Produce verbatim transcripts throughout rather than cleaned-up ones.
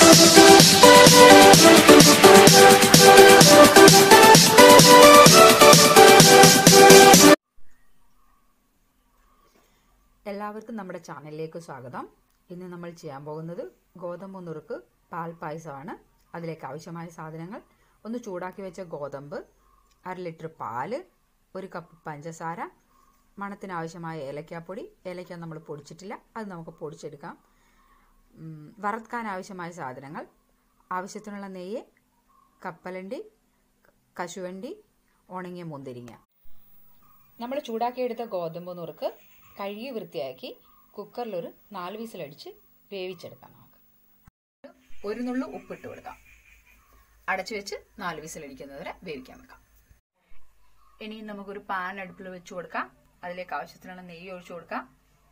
എല്ലാവർക്കും നമ്മുടെ ചാനലിലേക്ക് സ്വാഗതം. ഇന്ന് നമ്മൾ ചെയ്യാൻ പോകുന്നത് ഗോതമ്പ് നുറുക്ക് പാൽ പായസമാണ്. അതിലേക്ക് ആവശ്യമായ സാധനങ്ങൾ: ഒന്ന് ചൂടാക്കി വെച്ച ഗോതമ്പ്, അര ലിറ്റർ പാല്, ഒരു കപ്പ് പഞ്ചസാര, മണത്തിന് ആവശ്യമായ ഏലക്കാപ്പൊടി. ഏലക്ക നമ്മൾ പൊടിച്ചിട്ടില്ല, അത് നമുക്ക് പൊടിച്ചെടുക്കാം. വറുക്കാൻ ആവശ്യമായ സാധനങ്ങൾ: ആവശ്യത്തിനുള്ള നെയ്യ്, കപ്പലണ്ടി, കശുവണ്ടി, ഉണങ്ങിയ മുന്തിരിങ്ങ. നമ്മൾ ചൂടാക്കിയെടുത്ത ഗോതമ്പ് നുറുക്ക് കഴുകി വൃത്തിയാക്കി കുക്കറിലൊരു നാല് വിസിലടിച്ച് വേവിച്ചെടുക്കാം. നമുക്ക് ഒരു നുള്ളു ഉപ്പിട്ട് കൊടുക്കാം. അടച്ചു വെച്ച് നാല് വിസിലടിക്കുന്നതുവരെ വേവിക്കാൻ വെക്കാം. ഇനി നമുക്കൊരു പാൻ അടുപ്പിൽ വെച്ച് കൊടുക്കാം. അതിലേക്ക് ആവശ്യത്തിനുള്ള നെയ്യ് ഒഴിച്ചു കൊടുക്കാം.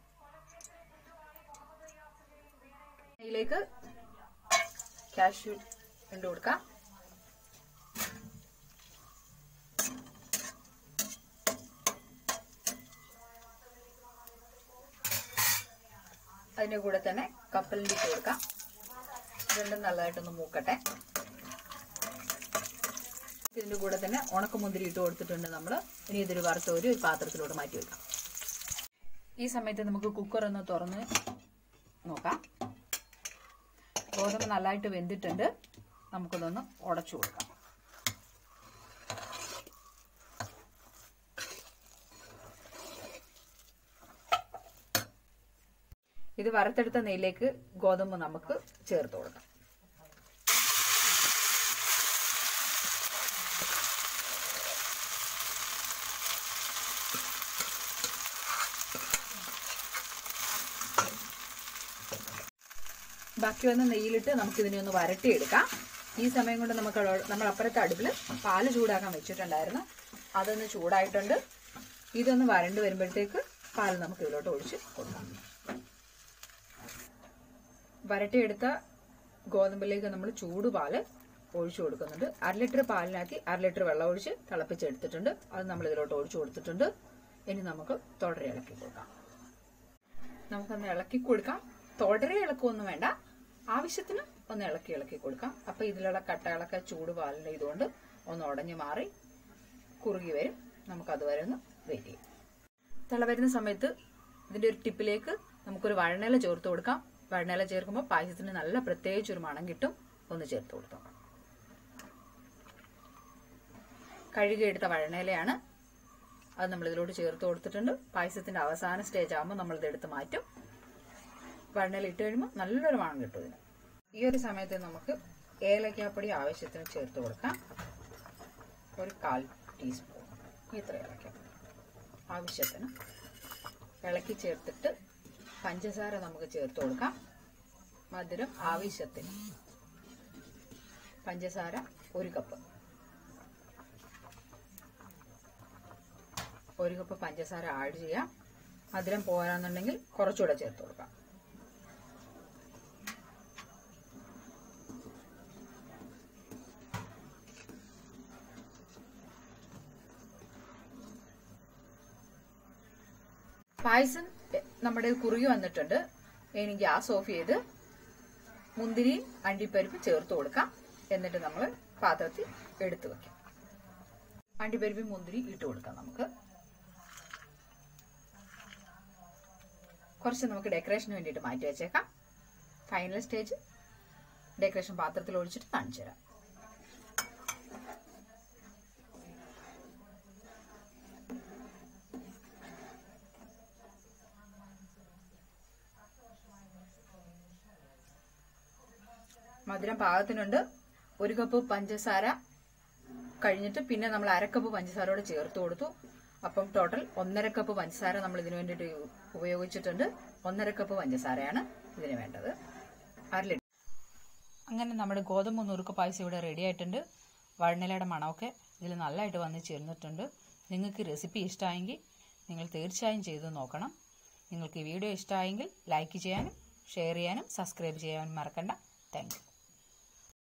നെയ്യിലേക്ക് കാഷ്യൂ ഇട്ട് കൊടുക്കാം. അതിൻ്റെ കൂടെ തന്നെ കപ്പലണ്ടി ഇട്ട് കൊടുക്കാം. രണ്ടും നല്ലതായിട്ടൊന്ന് മൂക്കട്ടെ. ഇതിൻ്റെ കൂടെ തന്നെ ഉണക്കമുന്തിരി ഇട്ട് കൊടുത്തിട്ടുണ്ട് നമ്മൾ. ഇനി ഇതൊരു വറുത്ത ഒരു പാത്രത്തിലോട്ട് മാറ്റി വെക്കാം. ഈ സമയത്ത് നമുക്ക് കുക്കർ ഒന്ന് തുറന്ന് നോക്കാം. ഗോതമ്പ് നല്ലതായിട്ട് വെന്തിട്ടുണ്ട്. നമുക്കിതൊന്ന് ഉടച്ചു കൊടുക്കാം. ഇത് വറുത്തെടുത്ത നെയ്യിലേക്ക് ഗോതമ്പ് നമുക്ക് ചേർത്ത് കൊടുക്കാം. ബാക്കി വന്ന നെയ്യിലിട്ട് നമുക്കിതിനെ ഒന്ന് വരട്ടിയെടുക്കാം. ഈ സമയം കൊണ്ട് നമുക്ക് നമ്മൾ അപ്പുറത്തെ അടുപ്പിൽ പാല് ചൂടാക്കാൻ വെച്ചിട്ടുണ്ടായിരുന്നു. അതൊന്ന് ചൂടായിട്ടുണ്ട്. ഇതൊന്ന് വരണ്ട് വരുമ്പോഴത്തേക്ക് പാൽ നമുക്ക് ഇതിലോട്ട് ഒഴിച്ച് കൊടുക്കാം. വരട്ടിയെടുത്ത ഗോതമ്പിലേക്ക് നമ്മൾ ചൂടുപാല് ഒഴിച്ചു കൊടുക്കുന്നുണ്ട്. അര ലിറ്റർ പാലിനകത്ത് അര ലിറ്റർ വെള്ളം ഒഴിച്ച് തിളപ്പിച്ചെടുത്തിട്ടുണ്ട്. അത് നമ്മൾ ഇതിലോട്ട് ഒഴിച്ചു കൊടുത്തിട്ടുണ്ട്. ഇനി നമുക്ക് തുടരെ ഇളക്കി കൊടുക്കാം. നമുക്കൊന്ന് ഇളക്കി കൊടുക്കാം. തുടരെ ഇളക്കൊന്നും വേണ്ട, ആവശ്യത്തിന് ഒന്ന് ഇളക്കി ഇളക്കി കൊടുക്കാം. അപ്പൊ ഇതിലുള്ള കട്ടകളൊക്കെ ചൂടുപാലിന്റെ ഇതുകൊണ്ട് ഒന്ന് ഉടഞ്ഞു മാറി കുറുകി വരും. നമുക്ക് അതുവരെ ഒന്ന് വെയിറ്റ് ചെയ്യാം. തിള വരുന്ന സമയത്ത് ഇതിന്റെ ഒരു ടിപ്പിലേക്ക് നമുക്കൊരു വഴനയില ചേർത്ത് കൊടുക്കാം. വഴനയില ചേർക്കുമ്പോൾ പായസത്തിന് നല്ല പ്രത്യേകിച്ച് ഒരു മണം കിട്ടും. ഒന്ന് ചേർത്ത് കൊടുത്തോ. കഴുകിയെടുത്ത വഴനയിലയാണ്. അത് നമ്മൾ ഇതിലോട്ട് ചേർത്ത് കൊടുത്തിട്ടുണ്ട്. പായസത്തിന്റെ അവസാന സ്റ്റേജ് ആകുമ്പോൾ നമ്മൾ ഇതെടുത്ത് മാറ്റും. വഴനയില ഇട്ട് കഴിയുമ്പോൾ നല്ലൊരു മണം കിട്ടും ഇതിന്. ഈ ഒരു സമയത്ത് നമുക്ക് ഏലക്കാപ്പൊടി ആവശ്യത്തിന് ചേർത്ത് കൊടുക്കാം. ഒരു കാൽ ടീസ്പൂൺ ഇത്ര ഏലക്കാപ്പൊടി ആവശ്യത്തിന് ഇളക്കി ചേർത്തിട്ട് പഞ്ചസാര നമുക്ക് ചേർത്ത് കൊടുക്കാം. മധുരം ആവശ്യത്തിന്. പഞ്ചസാര ഒരു കപ്പ് ഒരു കപ്പ് പഞ്ചസാര ആഡ് ചെയ്യാം. മധുരം പോരാന്നുണ്ടെങ്കിൽ കുറച്ചുകൂടെ ചേർത്ത് കൊടുക്കാം. പായസം നമ്മുടെ കുറുകി വന്നിട്ടുണ്ട്. ഇനി ഗ്യാസ് ഓഫ് ചെയ്ത് മുന്തിരിയും അണ്ടിപ്പരിപ്പ് ചേർത്ത് കൊടുക്കാം. എന്നിട്ട് നമ്മൾ പാത്രത്തിൽ എടുത്തു വെക്കാം. അണ്ടിപ്പരിപ്പ് മുന്തിരി ഇട്ട് കൊടുക്കാം. നമുക്ക് കുറച്ച് നമുക്ക് ഡെക്കറേഷന് വേണ്ടിയിട്ട് മാറ്റി വെച്ചേക്കാം. ഫൈനൽ സ്റ്റേജ് ഡെക്കറേഷൻ പാത്രത്തിൽ ഒഴിച്ചിട്ട് കാണിച്ചു തരാം. മധുരം പാകത്തിനുണ്ട്. ഒരു കപ്പ് പഞ്ചസാര കഴിഞ്ഞിട്ട് പിന്നെ നമ്മൾ അരക്കപ്പ് പഞ്ചസാരയോടെ ചേർത്ത് കൊടുത്തു. അപ്പം ടോട്ടൽ ഒന്നര കപ്പ് പഞ്ചസാര നമ്മൾ ഇതിനു വേണ്ടിയിട്ട് ഉപയോഗിച്ചിട്ടുണ്ട്. ഒന്നര കപ്പ് പഞ്ചസാരയാണ് ഇതിന് വേണ്ടത്. അര ലിറ്റർ. അങ്ങനെ നമ്മുടെ ഗോതമ്പ് നുറുക്ക് പായസം ഇവിടെ റെഡി ആയിട്ടുണ്ട്. വഴനയിലയുടെ മണമൊക്കെ ഇതിൽ നല്ലതായിട്ട് വന്ന് ചേർന്നിട്ടുണ്ട്. നിങ്ങൾക്ക് റെസിപ്പി ഇഷ്ടമായെങ്കിൽ നിങ്ങൾ തീർച്ചയായും ചെയ്ത് നോക്കണം. നിങ്ങൾക്ക് ഈ വീഡിയോ ഇഷ്ടമായെങ്കിൽ ലൈക്ക് ചെയ്യാനും ഷെയർ ചെയ്യാനും സബ്സ്ക്രൈബ് ചെയ്യാനും മറക്കണ്ട. Thank U.